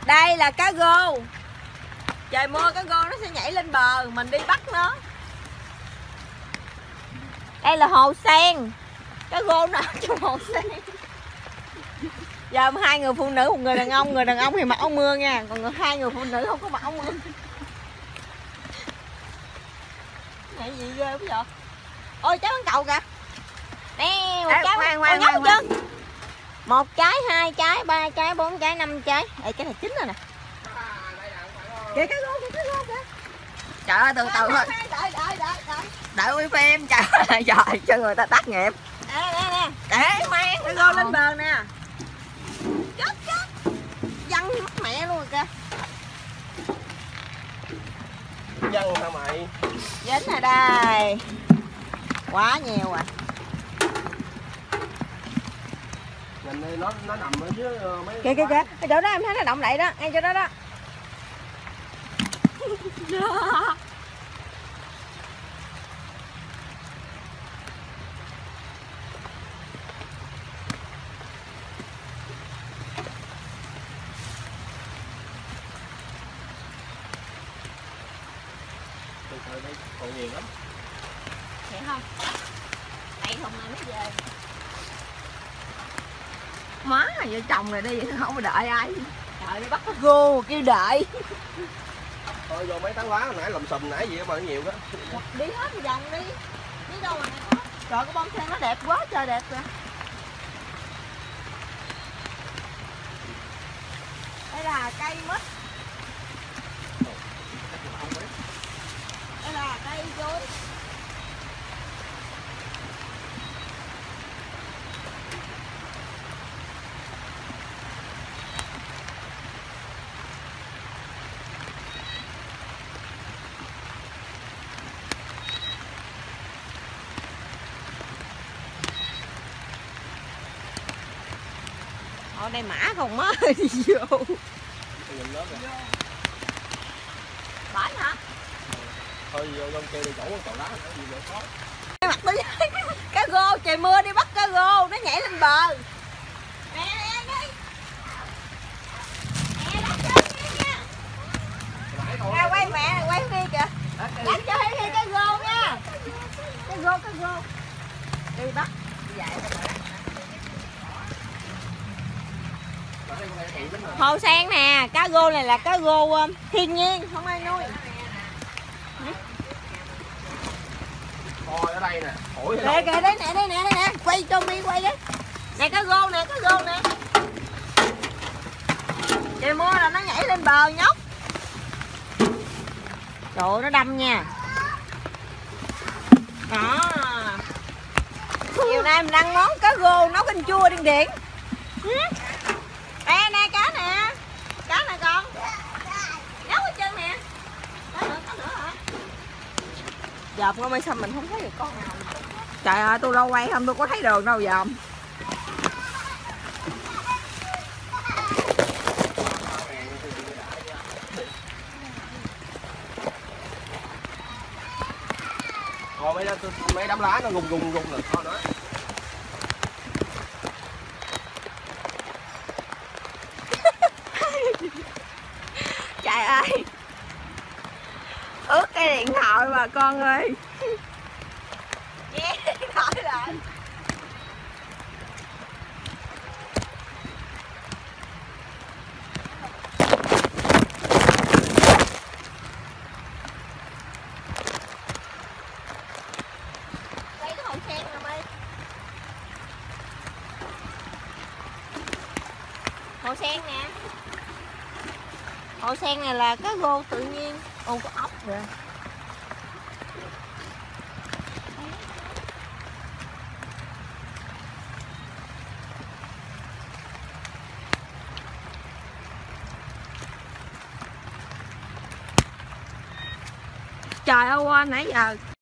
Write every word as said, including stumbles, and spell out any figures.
Đây là cá rô. Trời mưa cá rô nó sẽ nhảy lên bờ, mình đi bắt nó. Đây là hồ sen. Cá rô nó ở trong hồ sen. Giờ hai người phụ nữ, một người đàn ông. Người đàn ông thì mặc áo mưa nha, còn người, hai người phụ nữ không có mặc áo mưa. Này gì ghê quá vậy? Ôi trái bắn cầu kìa. Nè, một trái khoan, khoan, khoan, khoan. một trái, hai trái, ba trái, bốn trái, năm trái. Ê, cái này chín rồi nè. Kìa cá rô, kìa cá rô kìa. Trời ơi, từ từ thôi. Đợi, đợi, đợi, đợi. Đợi quay phim. Trời ơi, trời, cho người ta tác nghiệp. Nè, nè, nè. Để mang Cá rô lên bờ nè. Chết, chết. Văng mất mẹ luôn rồi kìa. Văng hả mày? Dính rồi đây. Quá nhiều à. Nhìn đây nó nó nằm ở dưới mấy Kìa kìa kìa, cái chỗ đó em thấy nó động lại đó, ngay chỗ đó đó. từ từ đây còn nhiều lắm. Vậy không? Đây không ai mới về. Má vợ chồng này đi không có đợi ai. Trời đi bắt cá rô kêu đợi. Thôi vô mấy tán lá hồi nãy lùm xùm nãy gì mà nó nhiều đó. Đi hết một vòng đi. Đi đâu mà có. Trời cái bông sen nó đẹp quá trời đẹp kìa. Đây là cây mít. Đây là cây chuối. Ở đây mã không á. Vô. Nhìn lớn rồi. Bển hả? Thôi vô trong kia đi chỗ cầu đá nữa gì vậy có. Cái mặt tôi cá rô, trời mưa đi bắt cá rô, nó nhảy lên bờ. Nè nè đi. Nè bắt cho đi nha. Nè quay mẹ, quay đi kìa. Bắt cho đi cá rô nha. Cá rô, cá rô. Đi bắt. Hồ sen nè, cá rô này là cá rô thiên nhiên, không ai nuôi. Thôi ở đây nè, ổi Kìa kìa, đây nè, đây nè, đây nè, quay cho mi quay đi. Nè cá rô nè, cá rô nè. Trời mưa là nó nhảy lên bờ nhóc. Trời ơi, nó đâm nha. Đó. Chiều nay mình ăn món cá rô nấu canh chua điên điện. Nè nè cá nè. Cá nè con. Nhóc ở chân nè. Cá nữa, cá nữa hả? Dòm qua mấy sao mình không thấy được con nào. Trời ơi, tôi đâu quay không tôi có thấy đường đâu dòm. Rồi mấy mấy đám lá nó gùng gùng gùng là thôi đó. Trời ơi, ướt cái điện thoại mà con ơi. Nghe điện thoại lại. Đây cái hồ sen nè mày. Hồ sen nè. Hồ sen này là cá rô tự nhiên. Ồ có ốc kìa. Trời ơi, qua nãy giờ